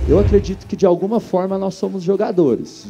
Eu acredito que de alguma forma nós somos jogadores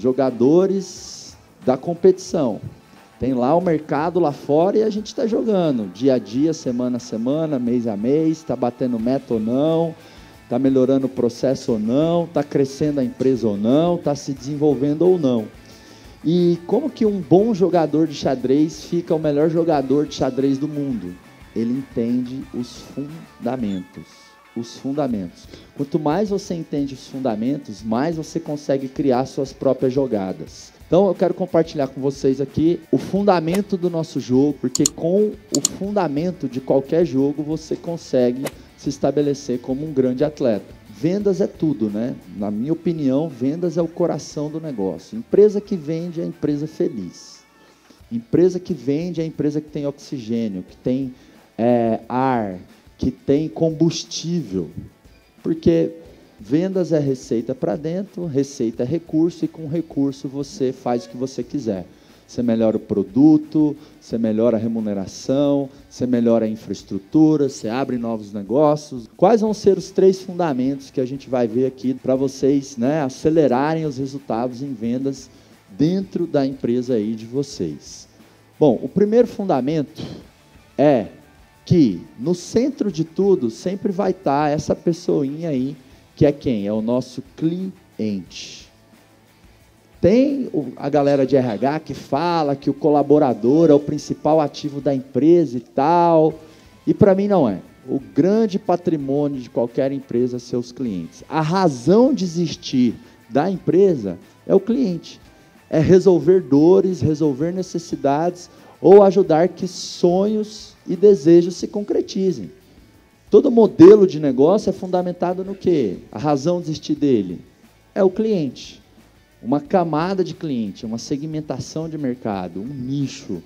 da competição. Tem lá o mercado lá fora e a gente está jogando dia a dia, semana a semana, mês a mês, está batendo meta ou não, está melhorando o processo ou não, está crescendo a empresa ou não, está se desenvolvendo ou não. E como que um bom jogador de xadrez fica o melhor jogador de xadrez do mundo? Ele entende os fundamentos. Os fundamentos. Quanto mais você entende os fundamentos, mais você consegue criar suas próprias jogadas. Então eu quero compartilhar com vocês aqui o fundamento do nosso jogo, porque com o fundamento de qualquer jogo você consegue se estabelecer como um grande atleta. Vendas é tudo, né? Na minha opinião, vendas é o coração do negócio. Empresa que vende é a empresa feliz. Empresa que vende é a empresa que tem oxigênio, que tem ar, que tem combustível, porque vendas é receita para dentro, receita é recurso, e com recurso você faz o que você quiser. Você melhora o produto, você melhora a remuneração, você melhora a infraestrutura, você abre novos negócios. Quais vão ser os 3 fundamentos que a gente vai ver aqui para vocês, né, acelerarem os resultados em vendas dentro da empresa aí de vocês? Bom, o primeiro fundamento é que no centro de tudo sempre vai estar essa pessoinha aí, que é quem? É o nosso cliente. Tem a galera de RH que fala que o colaborador é o principal ativo da empresa e tal, e para mim não é. O grande patrimônio de qualquer empresa são seus clientes. A razão de existir da empresa é o cliente. É resolver dores, resolver necessidades ou ajudar que sonhos e desejos se concretizem. Todo modelo de negócio é fundamentado no quê? A razão de existir dele é o cliente. Uma camada de cliente, uma segmentação de mercado, um nicho,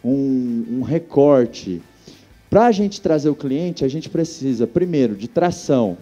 um recorte. Para a gente trazer o cliente, a gente precisa, primeiro, de tração.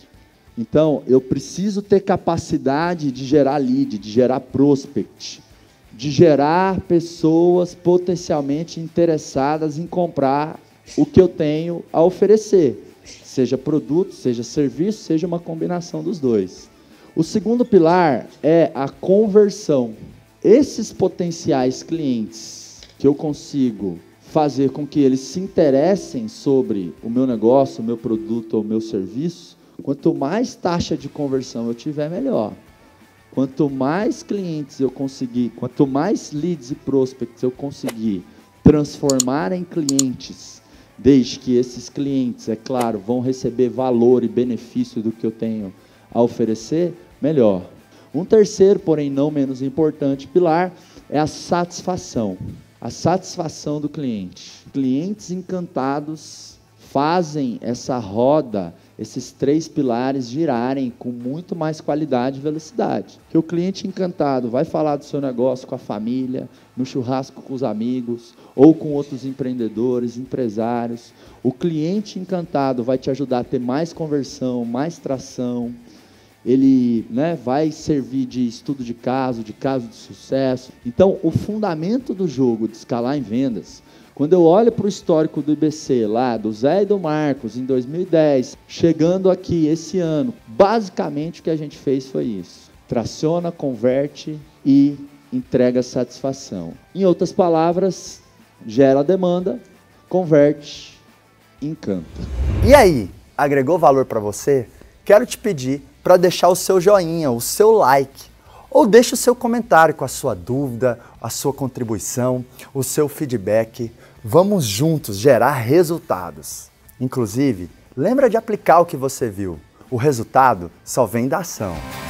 Então, eu preciso ter capacidade de gerar lead, de gerar prospect, de gerar pessoas potencialmente interessadas em comprar o que eu tenho a oferecer, seja produto, seja serviço, seja uma combinação dos dois. O segundo pilar é a conversão. Esses potenciais clientes que eu consigo fazer com que eles se interessem sobre o meu negócio, o meu produto ou o meu serviço, quanto mais taxa de conversão eu tiver, melhor. Quanto mais clientes eu conseguir, quanto mais leads e prospects eu conseguir transformar em clientes, desde que esses clientes, é claro, vão receber valor e benefício do que eu tenho a oferecer, melhor. Um terceiro, porém não menos importante, pilar é a satisfação. A satisfação do cliente. Clientes encantados fazem essa roda, esses 3 pilares girarem com muito mais qualidade e velocidade. Que o cliente encantado vai falar do seu negócio com a família, no churrasco com os amigos, ou com outros empreendedores, empresários. O cliente encantado vai te ajudar a ter mais conversão, mais tração. Ele, né, vai servir de estudo de caso de sucesso. Então, o fundamento do jogo de escalar em vendas, quando eu olho para o histórico do IBC, lá do Zé e do Marcos, em 2010, chegando aqui esse ano, basicamente o que a gente fez foi isso. Traciona, converte e entrega satisfação. Em outras palavras, gera demanda, converte, encanta. E aí, agregou valor para você? Quero te pedir para deixar o seu joinha, o seu like, ou deixe o seu comentário com a sua dúvida, a sua contribuição, o seu feedback. Vamos juntos gerar resultados. Inclusive, lembra de aplicar o que você viu. O resultado só vem da ação.